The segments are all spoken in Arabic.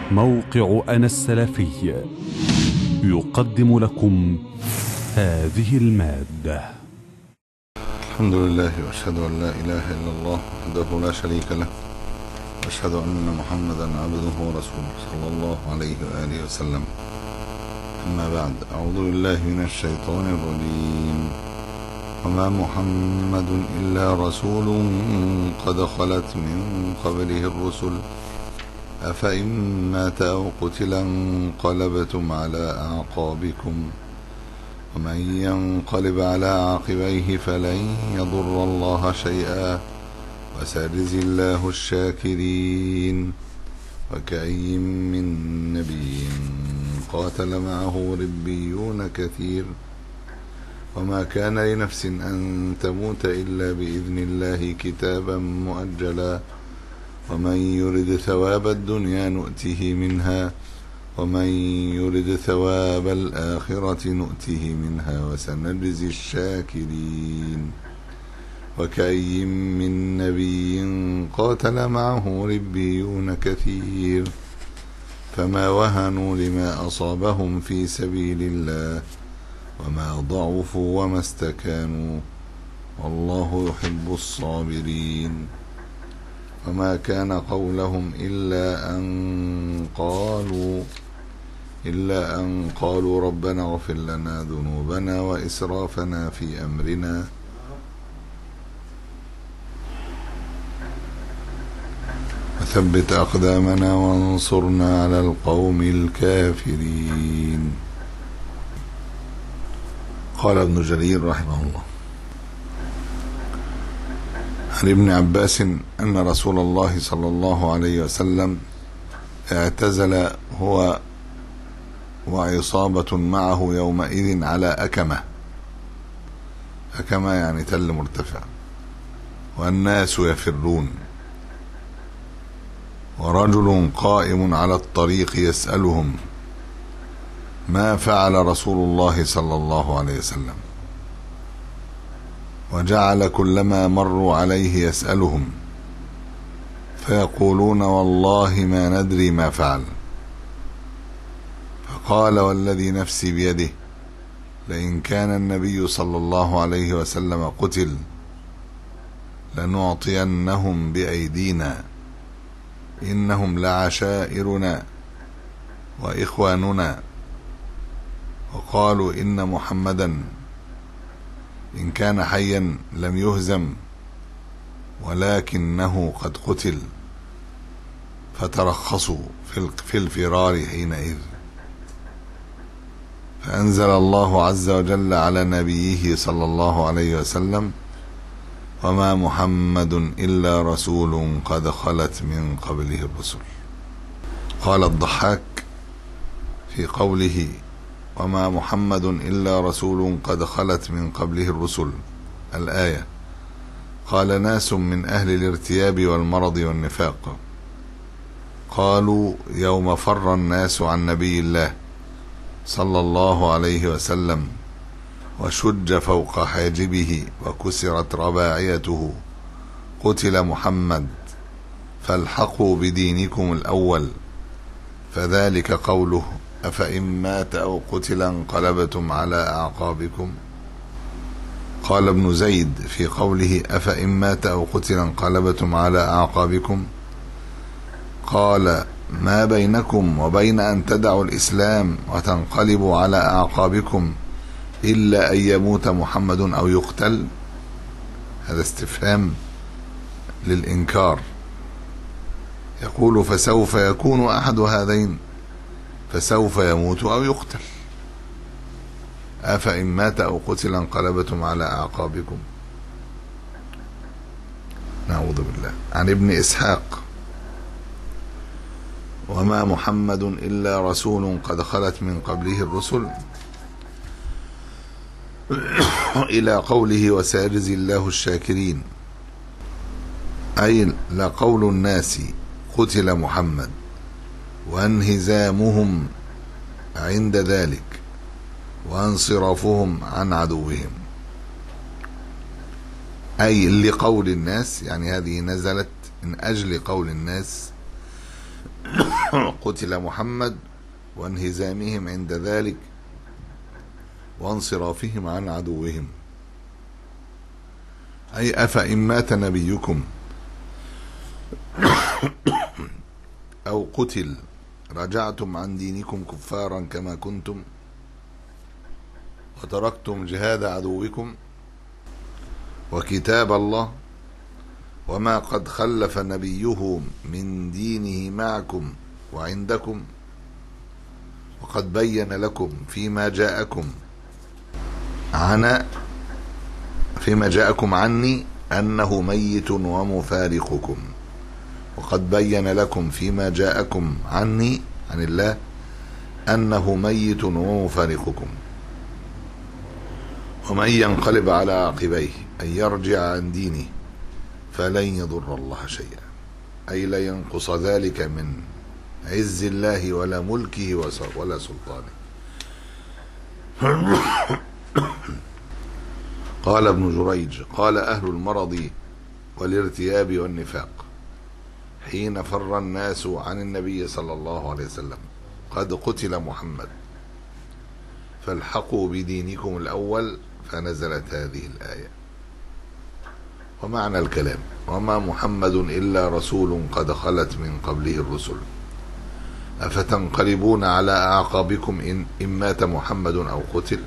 موقع أنا السلفي يقدم لكم هذه المادة. الحمد لله وأشهد أن لا إله إلا الله وحده لا شريك له، وأشهد أن محمدا عبده ورسوله صلى الله عليه وآله وسلم. أما بعد، أعوذ بالله من الشيطان الرجيم. وما محمد إلا رسول قد خلت من قبله الرسل أفإن مات أو قتل انقلبتم على أعقابكم ومن ينقلب على عاقبيه فلن يضر الله شيئا وسيجزي الله الشاكرين. وكأي من نبي قاتل معه ربيون كثير وما كان لنفس أن تموت إلا بإذن الله كتابا مؤجلا ومن يرد ثواب الدنيا نؤته منها ومن يرد ثواب الآخرة نؤته منها وسنجزي الشاكرين. وكأي من نبي قاتل معه ربيون كثير فما وهنوا لما أصابهم في سبيل الله وما ضعفوا وما استكانوا والله يحب الصابرين. وما كان قولهم إلا أن قالوا ربنا اغفر لنا ذنوبنا وإسرافنا في أمرنا وثبت أقدامنا وانصرنا على القوم الكافرين. قال ابن جرير رحمه الله عن ابن عباس أن رسول الله صلى الله عليه وسلم اعتزل هو وعصابة معه يومئذ على أكمة يعني تل مرتفع، والناس يفرون، ورجل قائم على الطريق يسألهم ما فعل رسول الله صلى الله عليه وسلم، وجعل كلما مروا عليه يسألهم فيقولون والله ما ندري ما فعل، فقال والذي نفسي بيده لئن كان النبي صلى الله عليه وسلم قتل لنعطينهم بأيدينا إنهم لعشائرنا وإخواننا. وقالوا إن محمدا إن كان حيا لم يهزم ولكنه قد قتل، فترخصوا في الفرار حينئذ، فأنزل الله عز وجل على نبيه صلى الله عليه وسلم وما محمد إلا رسول قد خلت من قبله الرسل. قال الضحاك في قوله وما محمد إلا رسول قد خلت من قبله الرسل الآية، قال ناس من أهل الارتياب والمرض والنفاق، قالوا يوم فر الناس عن نبي الله صلى الله عليه وسلم وشج فوق حاجبه وكسرت رباعيته قتل محمد فالحقوا بدينكم الأول، فذلك قوله أفإن مات أو قتل انقلبتم على أعقابكم. قال ابن زيد في قوله أفإن مات أو قتل انقلبتم على أعقابكم، قال ما بينكم وبين أن تدعوا الإسلام وتنقلبوا على أعقابكم إلا أن يموت محمد أو يقتل. هذا استفهام للإنكار. يقول فسوف يكون أحد هذين، فسوف يموت أو يقتل. أفإن مات أو قتل انقلبتم على أعقابكم. نعوذ بالله. عن ابن إسحاق وما محمد إلا رسول قد خلت من قبله الرسل إلى قوله وسيجزي الله الشاكرين، أي لقول الناس قتل محمد وانهزامهم عند ذلك وانصرافهم عن عدوهم، أي لقول الناس، يعني هذه نزلت من أجل قول الناس قتل محمد وانهزامهم عند ذلك وانصرافهم عن عدوهم، أي أفإن مات نبيكم أو قتل رجعتم عن دينكم كفارا كما كنتم وتركتم جهاد عدوكم وكتاب الله وما قد خلف نبيه من دينه معكم وعندكم، وقد بين لكم فيما جاءكم عني أنه ميت ومفارقكم، وقد بين لكم فيما جاءكم عني عن الله أنه ميت ومفارقكم، ومن ينقلب على عقبيه أن يرجع عن دينه فلن يضر الله شيئا، أي لا ينقص ذلك من عز الله ولا ملكه ولا سلطانه. قال ابن جريج: قال أهل المرض والارتياب والنفاق حين فر الناس عن النبي صلى الله عليه وسلم: قد قتل محمد فالحقوا بدينكم الأول، فنزلت هذه الآية. ومعنى الكلام: وما محمد إلا رسول قد خلت من قبله الرسل أفتنقلبون على أعقابكم إن مات محمد أو قتل،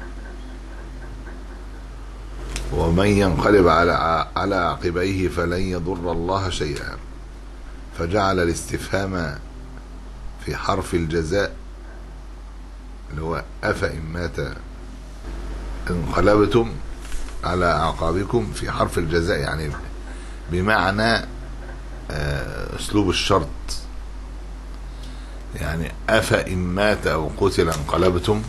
ومن ينقلب على عقبيه فلن يضر الله شيئا، فجعل الاستفهام في حرف الجزاء اللي هو أفإن مات انقلبتم على أعقابكم في حرف الجزاء، يعني بمعنى أسلوب الشرط، يعني أفإن مات أو قتل انقلبتم،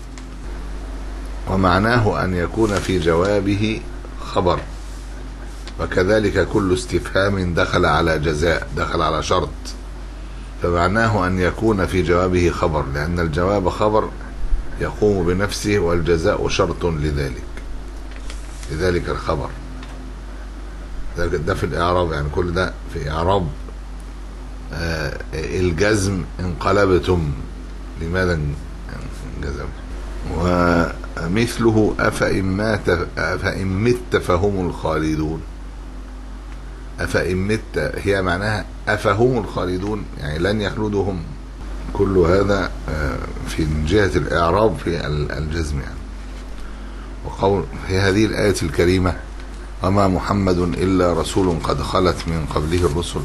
ومعناه أن يكون في جوابه خبر، وكذلك كل استفهام دخل على جزاء، دخل على شرط، فمعناه أن يكون في جوابه خبر، لأن الجواب خبر يقوم بنفسه والجزاء شرط لذلك الخبر. ده في الإعراب، يعني كل ده في إعراب الجزم انقلبتم، لماذا انجزم؟ ومثله أفإن مت فهم الخالدون. أفإن مت هي معناها أفهم الخالدون، يعني لن يخلدهم. كل هذا في جهة الإعراب في الجزم يعني. وقول في هذه الآية الكريمة: وما محمد إلا رسول قد خلت من قبله الرسل،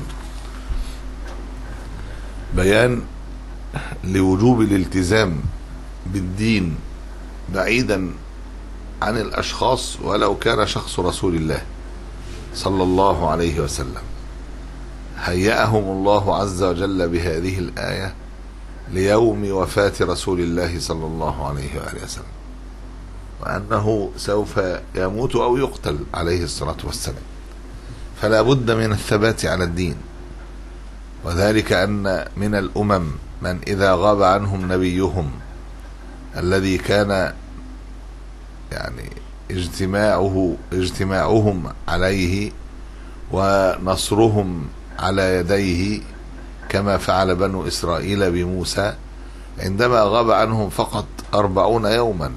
بيان لوجوب الالتزام بالدين بعيدا عن الأشخاص، ولو كان شخص رسول الله صلى الله عليه وسلم. هيأهم الله عز وجل بهذه الآية ليوم وفاة رسول الله صلى الله عليه وآله وسلم، وأنه سوف يموت أو يقتل عليه الصلاة والسلام، فلا بد من الثبات على الدين. وذلك أن من الأمم من إذا غاب عنهم نبيهم الذي كان يعني اجتماعهم عليه ونصرهم على يديه، كما فعل بنو إسرائيل بموسى عندما غاب عنهم فقط 40 يوما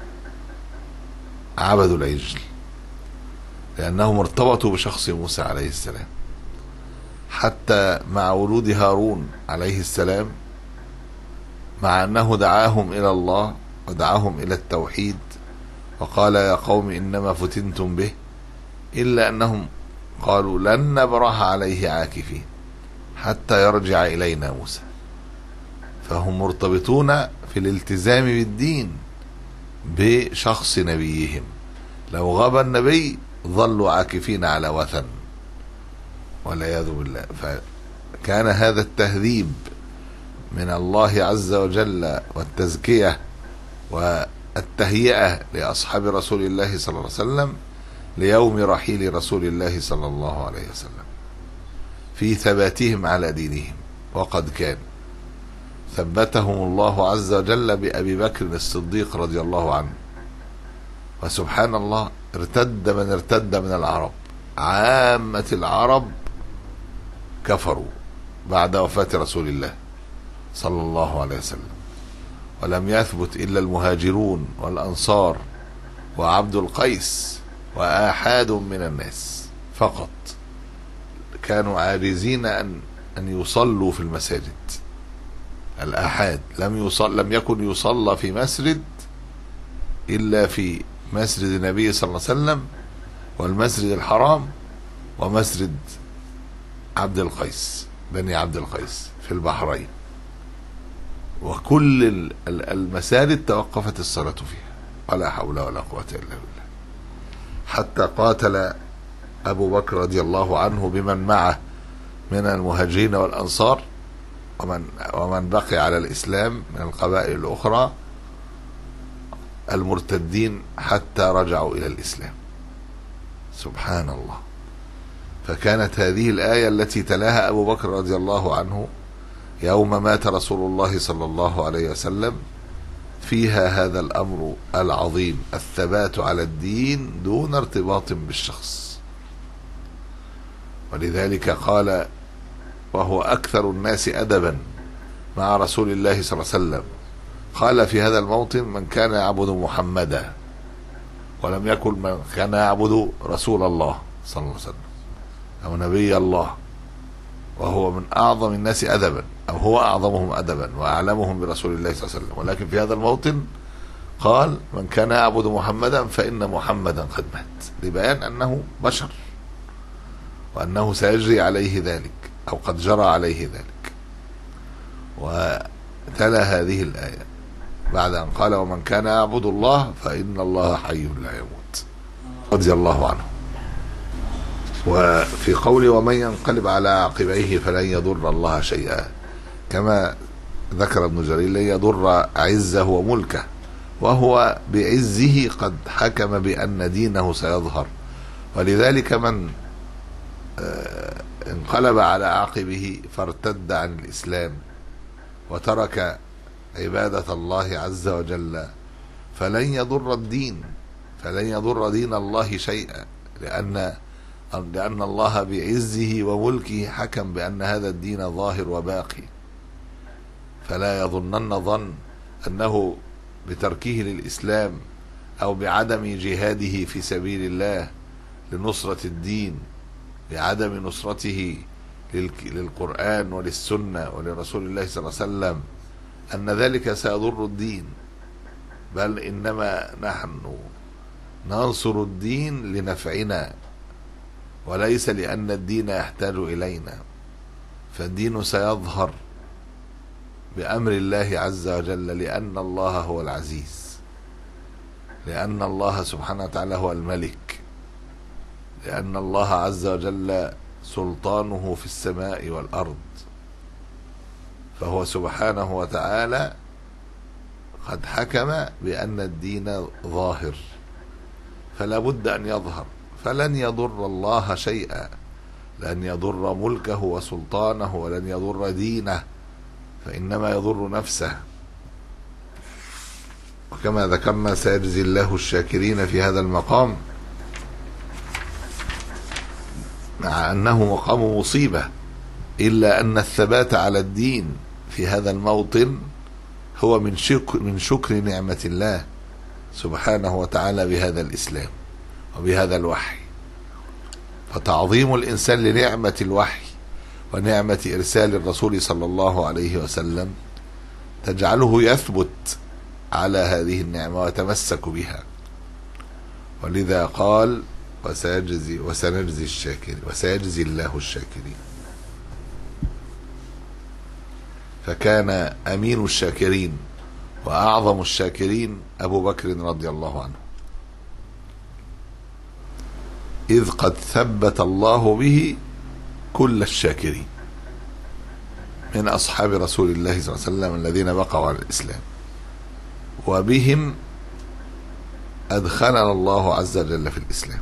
عبدوا العجل، لأنهم ارتبطوا بشخص موسى عليه السلام. حتى مع ولود هارون عليه السلام، مع أنه دعاهم إلى الله ودعاهم إلى التوحيد وقال: يا قوم إنما فتنتم به، إلا أنهم قالوا: لن نبرح عليه عاكفين حتى يرجع إلينا موسى. فهم مرتبطون في الالتزام بالدين بشخص نبيهم، لو غاب النبي ظلوا عاكفين على وثن والعياذ بالله. فكان هذا التهذيب من الله عز وجل والتزكية والتهيئة لأصحاب رسول الله صلى الله عليه وسلم ليوم رحيل رسول الله صلى الله عليه وسلم في ثباتهم على دينهم. وقد كان ثبتهم الله عز وجل بأبي بكر الصديق رضي الله عنه. وسبحان الله، ارتد من العرب، عامة العرب كفروا بعد وفاة رسول الله صلى الله عليه وسلم، ولم يثبت إلا المهاجرون والأنصار وعبد القيس وآحاد من الناس فقط كانوا عاجزين أن يصلوا في المساجد. الآحاد لم يكن يصلى في مسجد إلا في مسجد النبي صلى الله عليه وسلم والمسجد الحرام ومسجد عبد القيس، بني عبد القيس في البحرين، وكل المساجد توقفت الصلاة فيها، ولا حول ولا قوة إلا بالله. حتى قاتل أبو بكر رضي الله عنه بمن معه من المهاجرين والأنصار ومن بقي على الإسلام من القبائل الأخرى المرتدين حتى رجعوا إلى الإسلام. سبحان الله. فكانت هذه الآية التي تلاها أبو بكر رضي الله عنه يوم مات رسول الله صلى الله عليه وسلم فيها هذا الأمر العظيم، الثبات على الدين دون ارتباط بالشخص. ولذلك قال وهو أكثر الناس أدبا مع رسول الله صلى الله عليه وسلم، قال في هذا الموطن: من كان يعبد محمدا، ولم يكن من كان يعبد رسول الله صلى الله عليه وسلم أو نبي الله، وهو من أعظم الناس أدبا، أو هو أعظمهم أدبا وأعلمهم برسول الله صلى الله عليه وسلم. ولكن في هذا الموطن قال: من كان يعبد محمدا فإن محمدا قد مات، لبيان أنه بشر وأنه سيجري عليه ذلك أو قد جرى عليه ذلك. وتلا هذه الآية بعد أن قال: ومن كان يعبد الله فإن الله حي لا يموت، رضي الله عنه. وفي قوله: ومن ينقلب على عقبيه فلن يضر الله شيئا، كما ذكر ابن جرير: لن يضر عزه وملكه، وهو بعزه قد حكم بأن دينه سيظهر. ولذلك من انقلب على عقبه فارتد عن الإسلام وترك عبادة الله عز وجل فلن يضر الدين، فلن يضر دين الله شيئا، لأن الله بعزه وملكه حكم بأن هذا الدين ظاهر وباقي. فلا يظنن ظن أنه بتركه للإسلام أو بعدم جهاده في سبيل الله لنصرة الدين، بعدم نصرته للقرآن وللسنة ولرسول الله صلى الله عليه وسلم، أن ذلك سيضر الدين. بل إنما نحن ننصر الدين لنفعنا، وليس لأن الدين يحتاج إلينا. فالدين سيظهر بأمر الله عز وجل، لأن الله هو العزيز، لأن الله سبحانه وتعالى هو الملك، لأن الله عز وجل سلطانه في السماء والأرض، فهو سبحانه وتعالى قد حكم بأن الدين ظاهر، فلا بد أن يظهر. فلن يضر الله شيئا، لن يضر ملكه وسلطانه، ولن يضر دينه، فإنما يضر نفسه. وكما ذكرنا سيجزي الله الشاكرين في هذا المقام، مع أنه مقام مصيبة، إلا أن الثبات على الدين في هذا الموطن هو من شكر نعمة الله سبحانه وتعالى بهذا الإسلام وبهذا الوحي. فتعظيم الإنسان لنعمة الوحي ونعمة إرسال الرسول صلى الله عليه وسلم تجعله يثبت على هذه النعمة ويتمسك بها. ولذا قال: وسيجزي الله الشاكرين. فكان أمين الشاكرين وأعظم الشاكرين أبو بكر رضي الله عنه، إذ قد ثبت الله به كل الشاكرين من أصحاب رسول الله صلى الله عليه وسلم الذين بقوا على الإسلام، وبهم أدخلنا الله عز وجل في الإسلام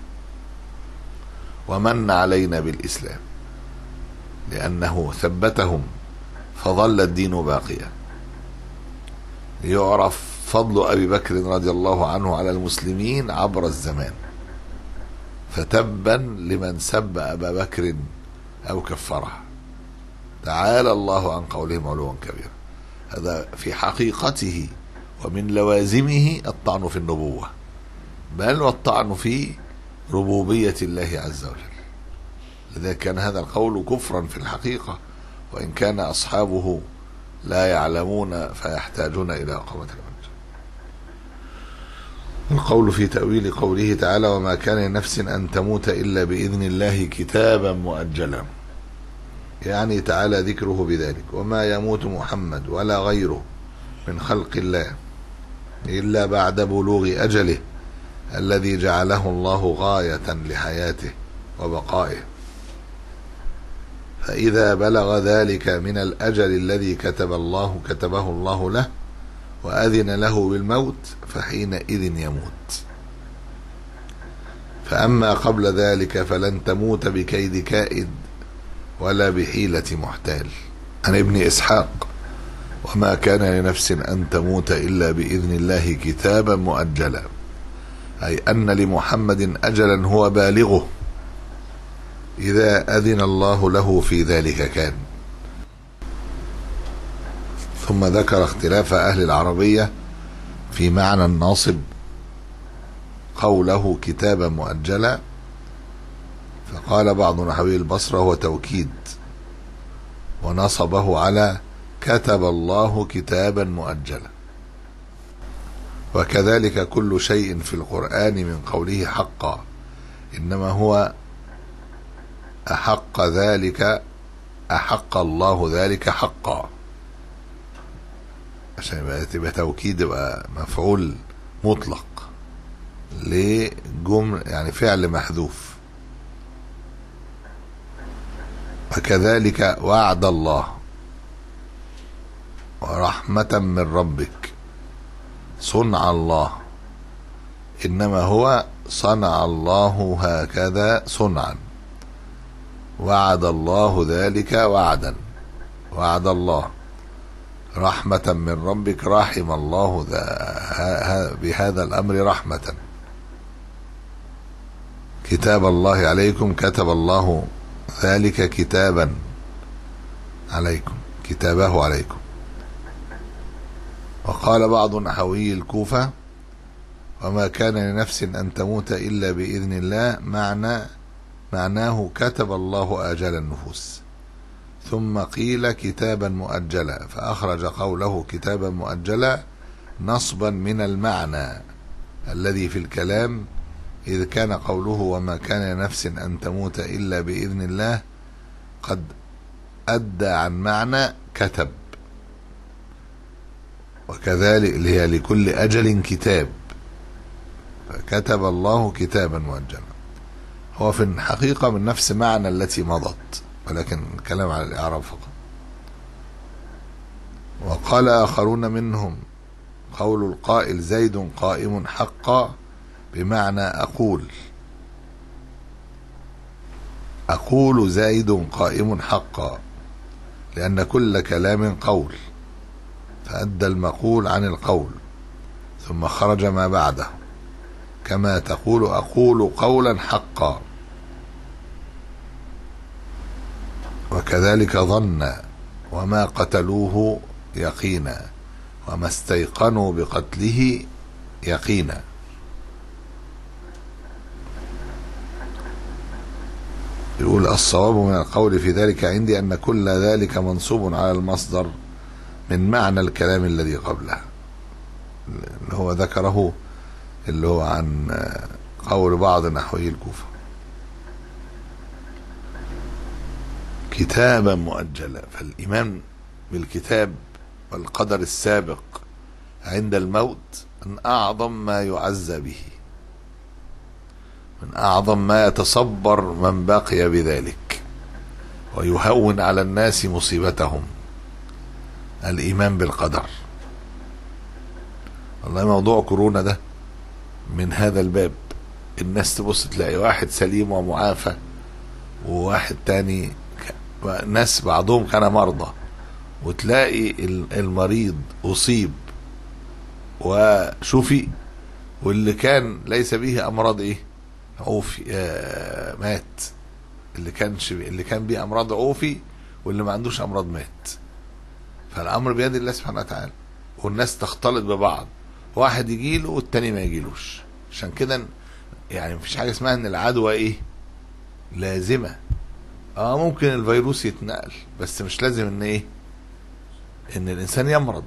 ومن علينا بالإسلام، لأنه ثبتهم فظل الدين باقيا. يعرف فضل أبي بكر رضي الله عنه على المسلمين عبر الزمان، فتبا لمن سب أبا بكر أو كفره، تعالى الله عن قولهم علوا كبيرا. هذا في حقيقته ومن لوازمه الطعن في النبوة، بل والطعن في ربوبية الله عز وجل. لذلك كان هذا القول كفرا في الحقيقة، وإن كان أصحابه لا يعلمون فيحتاجون إلى إقامة الحجة. القول في تأويل قوله تعالى: وما كان لنفس أن تموت إلا بإذن الله كتابا مؤجلا، يعني تعالى ذكره بذلك: وما يموت محمد ولا غيره من خلق الله إلا بعد بلوغ أجله الذي جعله الله غاية لحياته وبقائه، فإذا بلغ ذلك من الأجل الذي كتبه الله له وأذن له بالموت فحينئذ يموت. فأما قبل ذلك فلن تموت بكيد كائد ولا بحيلة محتال. عن ابن إسحاق: وما كان لنفس أن تموت إلا بإذن الله كتابا مؤجلا، أي أن لمحمد أجلا هو بالغه، إذا أذن الله له في ذلك كان. ثم ذكر اختلاف أهل العربية في معنى الناصب قوله كتابا مؤجلا، فقال بعض نحوي البصرة هو توكيد، ونصبه على كتب الله كتابا مؤجلا. وكذلك كل شيء في القرآن من قوله حقا، إنما هو أحق الله ذلك حقا، عشان يبقى توكيد، يبقى مفعول مطلق لجمل يعني فعل محذوف. وكذلك وعد الله ورحمة من ربك صنع الله، إنما هو صنع الله هكذا صنعا، وعد الله ذلك وعدا، وعد الله رحمة من ربك رحم الله بهذا الأمر رحمة. كتاب الله عليكم كتب الله ذلك كتابا عليكم، كتابه عليكم. وقال بعض نحوي الكوفة: وما كان لنفس أن تموت إلا بإذن الله معناه كتب الله آجال النفوس. ثم قيل كتابا مؤجلا، فأخرج قوله كتابا مؤجلا نصبا من المعنى الذي في الكلام، إذ كان قوله وما كان لنفس أن تموت إلا بإذن الله قد أدى عن معنى كتب، وكذلك اللي هي لكل أجل كتاب، فكتب الله كتابا مؤجلا. هو في الحقيقة من نفس معنى التي مضت، ولكن الكلام على الإعراب فقط. وقال آخرون منهم: قول القائل زيد قائم حقا بمعنى أقول زيد قائم حقا، لأن كل كلام قول، فأدى المقول عن القول ثم خرج ما بعده، كما تقول أقول قولا حقا. وكذلك ظن وما قتلوه يقينا وما استيقنوا بقتله يقينا. يقول: الصواب من القول في ذلك عندي أن كل ذلك منصوب على المصدر من معنى الكلام الذي قبله، اللي هو ذكره، اللي هو عن قول بعض نحوي الكوفة. كتابا مؤجلا، فالإيمان بالكتاب والقدر السابق عند الموت من أعظم ما يعزى به، من أعظم ما يتصبر من بقي بذلك ويهون على الناس مصيبتهم، الإيمان بالقدر. والله موضوع كورونا ده من هذا الباب. الناس تبص تلاقي واحد سليم ومعافى، وواحد تاني ناس بعضهم كان مرضى، وتلاقي المريض أصيب وشفي، واللي كان ليس به أمراض عوفي مات. اللي كان بيه أمراض عوفي، واللي ما عندوش أمراض مات. فالامر بيد الله سبحانه وتعالى، والناس تختلط ببعض، واحد يجيله والتاني ما يجيلوش. عشان كده يعني مفيش حاجه اسمها ان العدوى ايه لازمه. ممكن الفيروس يتنقل، بس مش لازم ان ايه ان الانسان يمرض،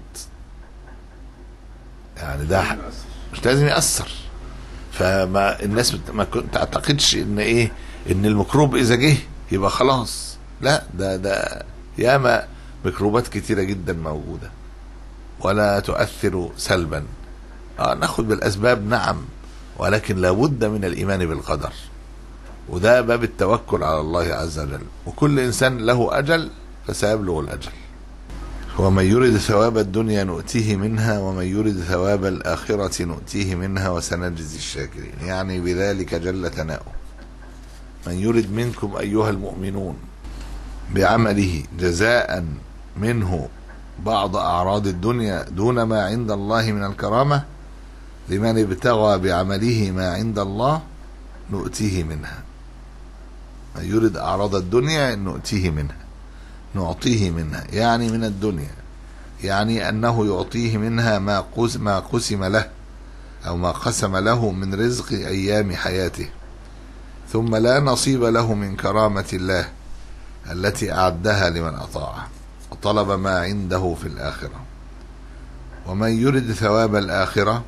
يعني ده مش لازم يأثر. فما الناس ما تعتقدش ان ايه ان الميكروب اذا جه يبقى خلاص، لا، ده ياما ميكروبات كتيرة جدا موجودة ولا تؤثر سلبا. ناخد بالاسباب نعم، ولكن لابد من الايمان بالقدر، وده باب التوكل على الله عز وجل. وكل انسان له اجل فسيبلغ الاجل. ومن يرد ثواب الدنيا نؤتيه منها ومن يرد ثواب الآخرة نؤتيه منها وسنجزي الشاكرين. يعني بذلك جل ثناؤه. من يرد منكم أيها المؤمنون بعمله جزاء منه بعض أعراض الدنيا دون ما عند الله من الكرامة، لمن ابتغى بعمله ما عند الله نؤتيه منها. من يرد أعراض الدنيا نؤتيه منها، نعطيه منها، يعني من الدنيا، يعني أنه يعطيه منها ما قسم له أو ما قسم له من رزق أيام حياته، ثم لا نصيب له من كرامة الله التي أعدها لمن أطاعه وطلب ما عنده في الآخرة. ومن يرد ثواب الآخرة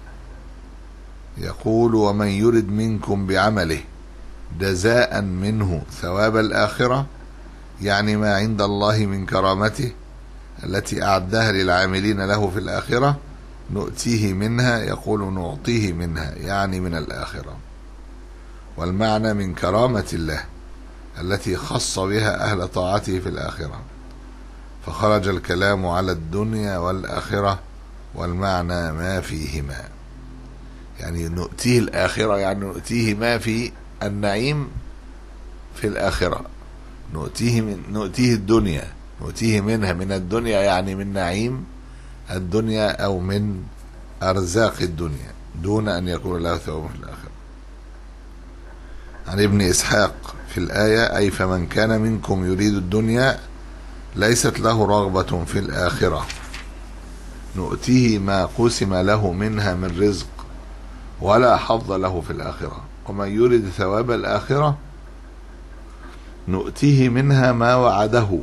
يقول ومن يرد منكم بعمله جزاء منه ثواب الآخرة، يعني ما عند الله من كرامته التي أعدها للعاملين له في الآخرة نؤتيه منها، يقول نعطيه منها، يعني من الآخرة. والمعنى من كرامة الله التي خص بها أهل طاعته في الآخرة، فخرج الكلام على الدنيا والآخرة، والمعنى ما فيهما. يعني نؤتيه الآخرة يعني نؤتيه ما في النعيم في الآخرة، نؤتيه الدنيا، نؤتيه منها من الدنيا يعني من نعيم الدنيا أو من أرزاق الدنيا دون أن يكون له ثواب في الآخرة. عن ابن إسحاق في الآية أي فمن كان منكم يريد الدنيا ليست له رغبة في الآخرة نؤتيه ما قسم له منها من رزق ولا حظ له في الآخرة. ومن يريد ثواب الآخرة نؤتيه منها ما وعده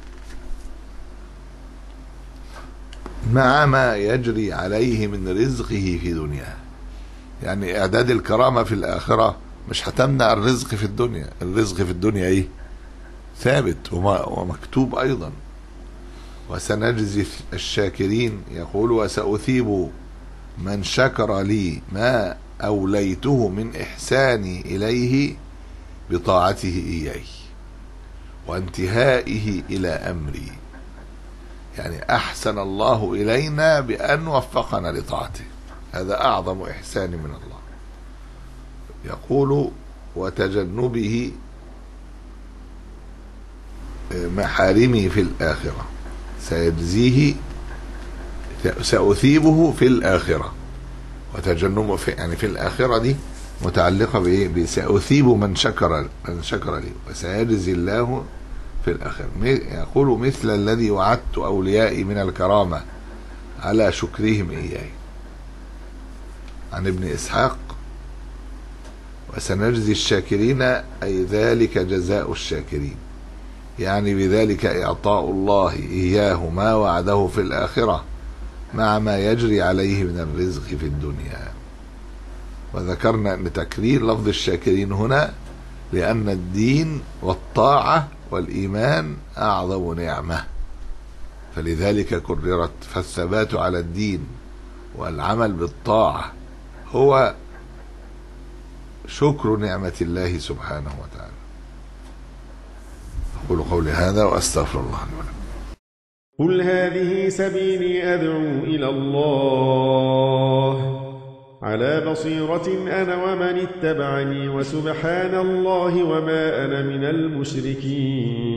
مع ما يجري عليه من رزقه في دنياه. يعني إعداد الكرامة في الآخرة مش هتمنع الرزق في الدنيا، الرزق في الدنيا إيه ثابت ومكتوب أيضا. وسنجزي الشاكرين يقول وسأثيب من شكر لي ما أوليته من إحساني إليه بطاعته إياي وانتهائه إلى أمري. يعني أحسن الله إلينا بأن وفقنا لطاعته، هذا أعظم إحسان من الله. يقول وتجنبه محارمه في الآخرة سيجزيه، سأثيبه في الآخرة. وتجنبه يعني في الآخرة دي متعلقة بإيه؟ سأثيب من شكر لي وسيجزي الله في الآخرة. يقول مثل الذي وعدت أوليائي من الكرامة على شكرهم إياي. عن ابن إسحاق وسنجزي الشاكرين أي ذلك جزاء الشاكرين، يعني بذلك إعطاء الله إياه ما وعده في الآخرة مع ما يجري عليه من الرزق في الدنيا. وذكرنا أن تكرير لفظ الشاكرين هنا لأن الدين والطاعة والإيمان أعظم نعمة، فلذلك كررت. فالثبات على الدين والعمل بالطاعة هو شكر نعمة الله سبحانه وتعالى. أقول قولي هذا وأستغفر الله لي ولكم. قل هذه سبيلي أدعو إلى الله على بصيرة أنا ومن اتبعني وسبحان الله وما أنا من المشركين.